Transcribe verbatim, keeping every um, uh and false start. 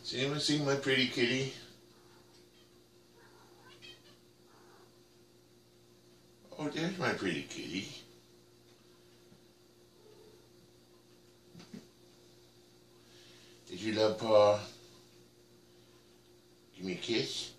Does anyone see my pretty kitty? Oh, there's my pretty kitty. Did you love Paw? Give me a kiss.